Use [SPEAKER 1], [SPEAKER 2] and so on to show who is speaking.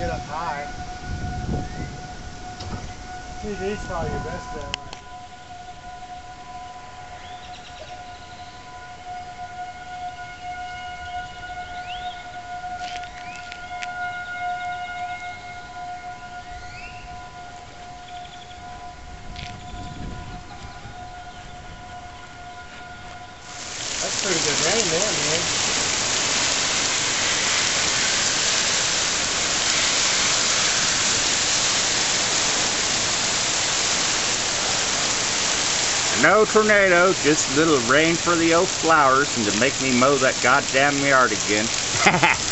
[SPEAKER 1] get up high. TV's probably your best bet. That's pretty good rain there, man.
[SPEAKER 2] No tornado, just a little rain for the old flowers and to make me mow that goddamn yard again.